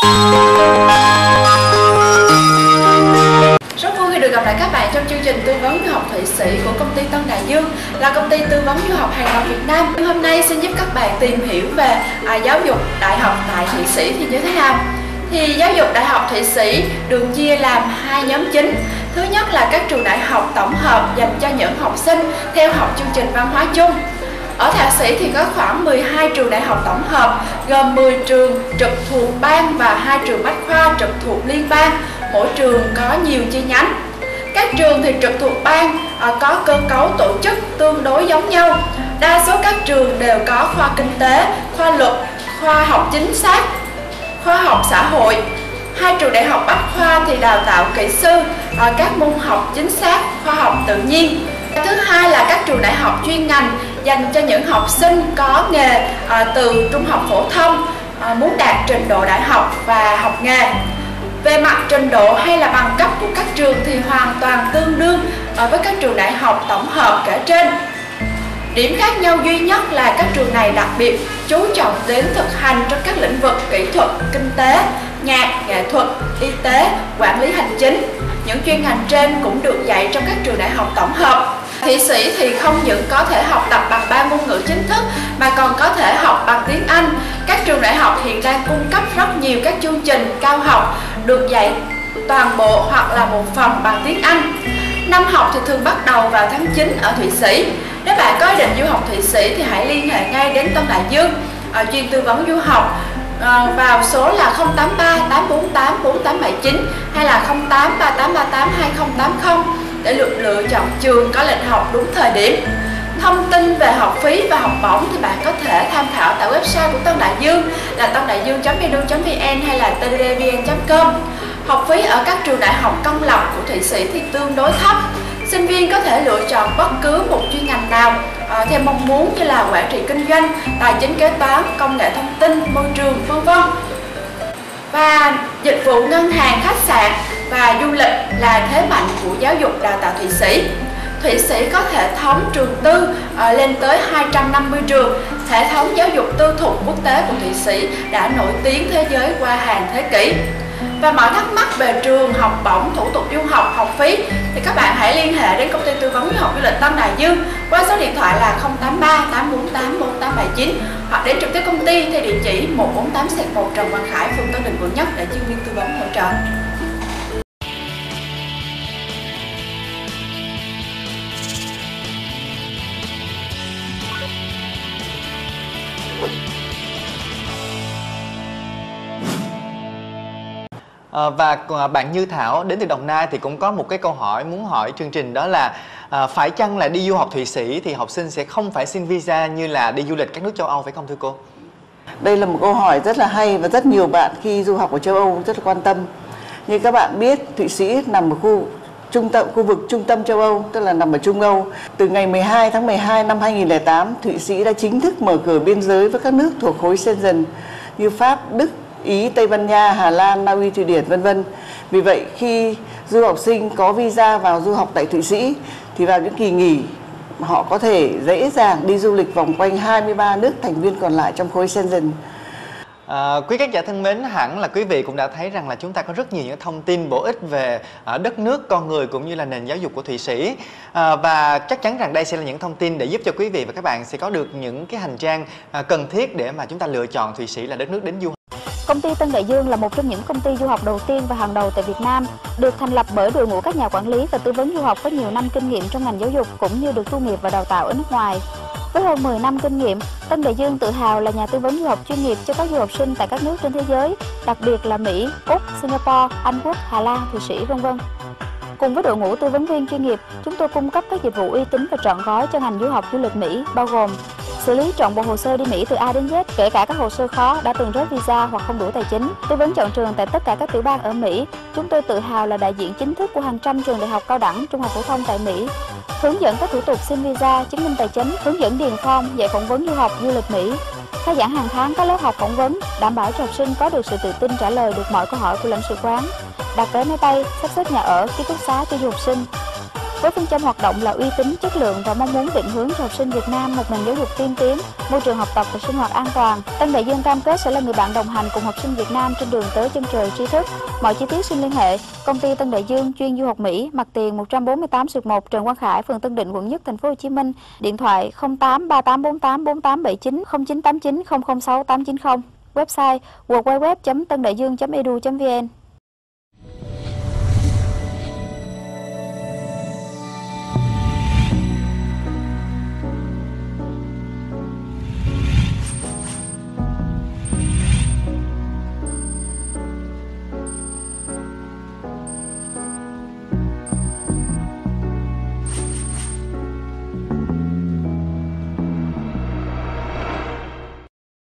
Rất vui khi được gặp lại các bạn trong chương trình tư vấn du học Thụy Sĩ của công ty Tân Đại Dương, là công ty tư vấn du học hàng đầu Việt Nam. Hôm nay xin giúp các bạn tìm hiểu về giáo dục đại học tại Thụy Sĩ thì như thế nào. Thì giáo dục đại học Thụy Sĩ được chia làm hai nhóm chính. Thứ nhất là các trường đại học tổng hợp dành cho những học sinh theo học chương trình văn hóa chung. Ở Thạc Sĩ thì có khoảng 12 trường đại học tổng hợp, gồm 10 trường trực thuộc bang và 2 trường bách khoa trực thuộc liên bang. Mỗi trường có nhiều chi nhánh. Các trường thì trực thuộc bang có cơ cấu tổ chức tương đối giống nhau. Đa số các trường đều có khoa kinh tế, khoa luật, khoa học chính xác, khoa học xã hội. 2 trường đại học bách khoa thì đào tạo kỹ sư, các môn học chính xác, khoa học tự nhiên. Thứ hai là các trường đại học chuyên ngành dành cho những học sinh có nghề từ trung học phổ thông, muốn đạt trình độ đại học và học nghề. Về mặt trình độ hay là bằng cấp của các trường thì hoàn toàn tương đương với các trường đại học tổng hợp kể trên. Điểm khác nhau duy nhất là các trường này đặc biệt chú trọng đến thực hành trong các lĩnh vực kỹ thuật, kinh tế, nhạc, nghệ thuật, y tế, quản lý hành chính. Những chuyên ngành trên cũng được dạy trong các trường đại học tổng hợp. Thụy Sĩ thì không những có thể học tập bằng 3 ngôn ngữ chính thức mà còn có thể học bằng tiếng Anh. Các trường đại học hiện đang cung cấp rất nhiều các chương trình cao học được dạy toàn bộ hoặc là một phần bằng tiếng Anh. Năm học thì thường bắt đầu vào tháng 9 ở Thụy Sĩ. Nếu bạn có ý định du học Thụy Sĩ thì hãy liên hệ ngay đến Tân Đại Dương chuyên tư vấn du học vào số là 083 848 4879 hay là 08 3838 2080 để lựa chọn trường có lịch học đúng thời điểm. Thông tin về học phí và học bổng thì bạn có thể tham khảo tại website của Tân Đại Dương là tandaiduong.edu.vn hay là tddvn.com. Học phí ở các trường đại học công lập của Thụy Sĩ thì tương đối thấp. Sinh viên có thể lựa chọn bất cứ một chuyên ngành nào theo mong muốn như là quản trị kinh doanh, tài chính kế toán, công nghệ thông tin, môi trường, v.v. Và dịch vụ ngân hàng, khách sạn và du lịch là thế mạnh của giáo dục đào tạo Thụy Sĩ. Thụy Sĩ có hệ thống trường tư lên tới 250 trường. Hệ thống giáo dục tư thục quốc tế của Thụy Sĩ đã nổi tiếng thế giới qua hàng thế kỷ. Và mọi thắc mắc về trường, học bổng, thủ tục du học, học phí thì các bạn hãy liên hệ đến công ty tư vấn du học du lịch Tân Đại Dương qua số điện thoại là 083 848 4879 hoặc đến trực tiếp công ty theo địa chỉ 148/1 Trần Quang Khải, phường Tân Định, quận Nhất để chuyên viên tư vấn hỗ trợ. Và bạn Như Thảo đến từ Đồng Nai thì cũng có một cái câu hỏi muốn hỏi chương trình, đó là phải chăng là đi du học Thụy Sĩ thì học sinh sẽ không phải xin visa như là đi du lịch các nước châu Âu, phải không thưa cô? Đây là một câu hỏi rất là hay và rất nhiều bạn khi du học ở châu Âu rất là quan tâm. Như các bạn biết, Thụy Sĩ nằm ở khu vực trung tâm châu Âu, tức là nằm ở Trung Âu. Từ ngày 12 tháng 12 năm 2008, Thụy Sĩ đã chính thức mở cửa biên giới với các nước thuộc khối Schengen như Pháp, Đức, Ý, Tây Ban Nha, Hà Lan, Na Uy, Thụy Điển, v.v. Vì vậy, khi du học sinh có visa vào du học tại Thụy Sĩ thì vào những kỳ nghỉ họ có thể dễ dàng đi du lịch vòng quanh 23 nước thành viên còn lại trong khối Schengen. Quý khán giả thân mến, hẳn là quý vị cũng đã thấy rằng là chúng ta có rất nhiều những thông tin bổ ích về đất nước, con người cũng như là nền giáo dục của Thụy Sĩ. Và chắc chắn rằng đây sẽ là những thông tin để giúp cho quý vị và các bạn sẽ có được những cái hành trang cần thiết để mà chúng ta lựa chọn Thụy Sĩ là đất nước đến du học. Công ty Tân Đại Dương là một trong những công ty du học đầu tiên và hàng đầu tại Việt Nam, được thành lập bởi đội ngũ các nhà quản lý và tư vấn du học có nhiều năm kinh nghiệm trong ngành giáo dục cũng như được tu nghiệp và đào tạo ở nước ngoài. Với hơn 10 năm kinh nghiệm, Tân Đại Dương tự hào là nhà tư vấn du học chuyên nghiệp cho các du học sinh tại các nước trên thế giới, đặc biệt là Mỹ, Úc, Singapore, Anh Quốc, Hà Lan, Thụy Sĩ, v.v. Cùng với đội ngũ tư vấn viên chuyên nghiệp, chúng tôi cung cấp các dịch vụ uy tín và trọn gói cho ngành du học du lịch Mỹ, bao gồm xử lý trọn bộ hồ sơ đi Mỹ từ A đến Z, kể cả các hồ sơ khó đã từng rớt visa hoặc không đủ tài chính, tư vấn chọn trường tại tất cả các tiểu bang ở Mỹ. Chúng tôi tự hào là đại diện chính thức của hàng trăm trường đại học cao đẳng, trung học phổ thông tại Mỹ, hướng dẫn các thủ tục xin visa, chứng minh tài chính, hướng dẫn điền form, dạy phỏng vấn du học du lịch Mỹ, khai giảng hàng tháng các lớp học phỏng vấn, đảm bảo cho học sinh có được sự tự tin trả lời được mọi câu hỏi của lãnh sự quán, đặt vé máy bay, sắp xếp nhà ở, ký túc xá cho du học sinh. Với phương châm hoạt động là uy tín, chất lượng và mong muốn định hướng cho học sinh Việt Nam một nền giáo dục tiên tiến, môi trường học tập và sinh hoạt an toàn, Tân Đại Dương cam kết sẽ là người bạn đồng hành cùng học sinh Việt Nam trên đường tới chân trời tri thức. Mọi chi tiết xin liên hệ Công ty Tân Đại Dương chuyên du học Mỹ, mặt tiền 148/1 Trần Quang Khải, phường Tân Định, quận Nhất, thành phố Hồ Chí Minh. Điện thoại 0838484879 0989 006 890. Website www.tandaiduong.edu.vn.